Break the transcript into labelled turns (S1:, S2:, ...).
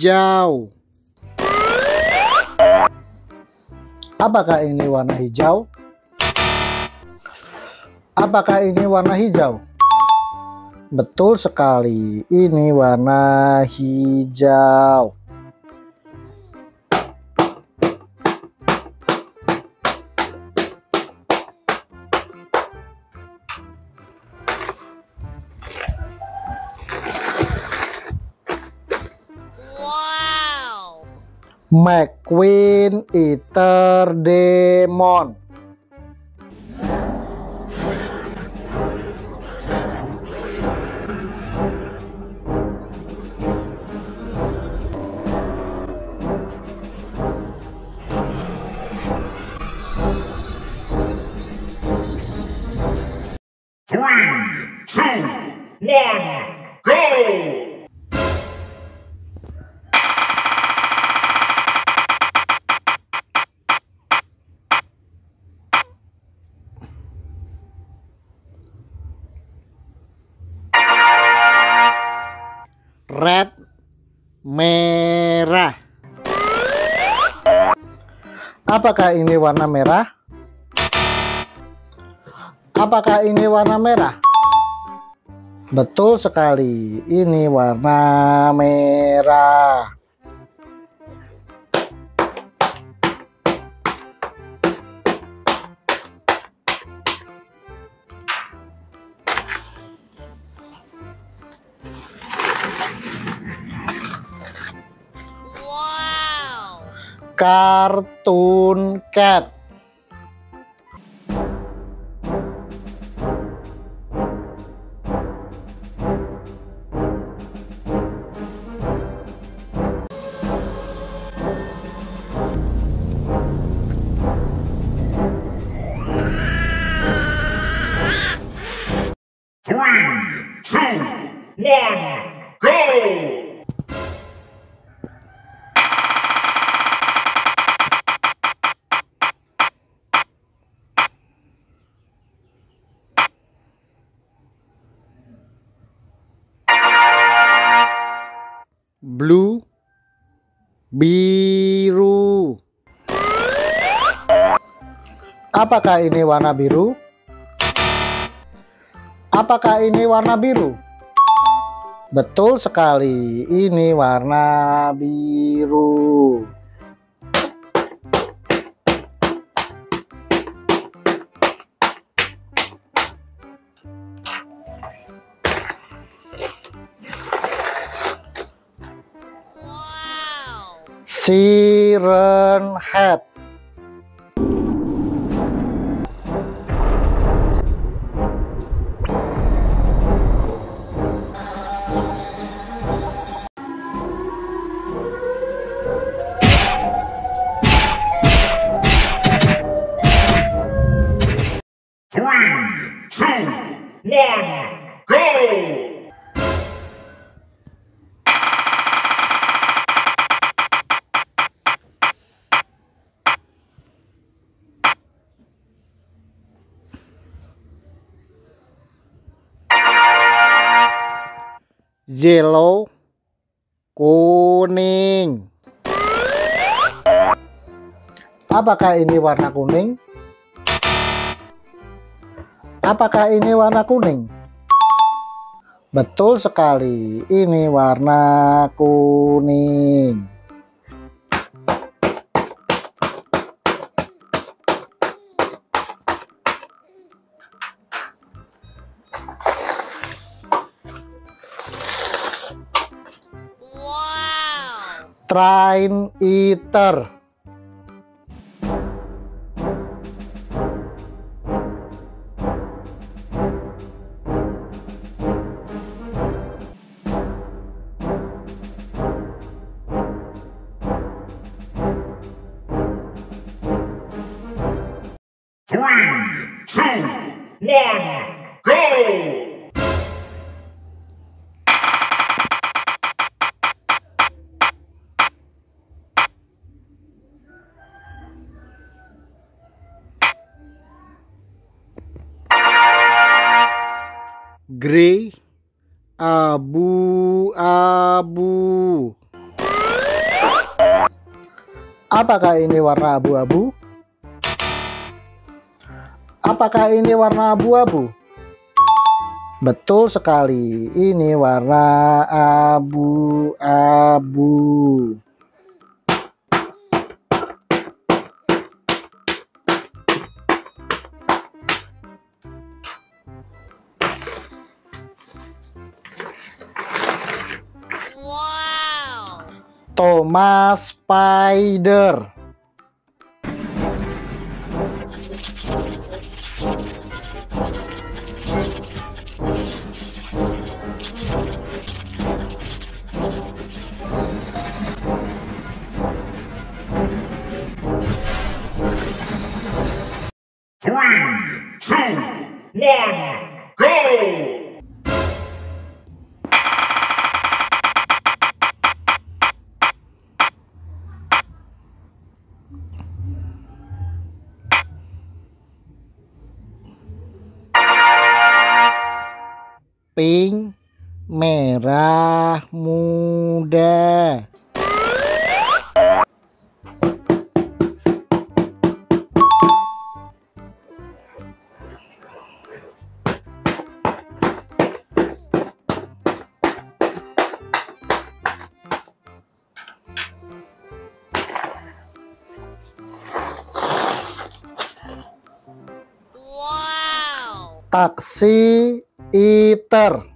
S1: hijau. Apakah ini warna hijau? Apakah ini warna hijau? Betul sekali, ini warna hijau. McQueen Eater Demon.
S2: Three, two, one, go!
S1: Red, merah. Apakah ini warna merah? Apakah ini warna merah? Betul sekali, ini warna merah. Cartoon Cat.
S2: Three, two, one, go!
S1: Blue, biru. Apakah ini warna biru? Apakah ini warna biru? Betul sekali, ini warna biru. Siren Head.
S2: Three, two, one, go!
S1: Yellow, kuning. Apakah ini warna kuning? Apakah ini warna kuning? Betul sekali, ini warna kuning. Train Eater.
S2: Three, two, one, go!
S1: Grey, abu-abu. Apakah ini warna abu-abu? Apakah ini warna abu-abu? Betul sekali, ini warna abu-abu. Thomas Spider.
S2: Three, two, one, go!
S1: Pink, merah muda. Taksi iter.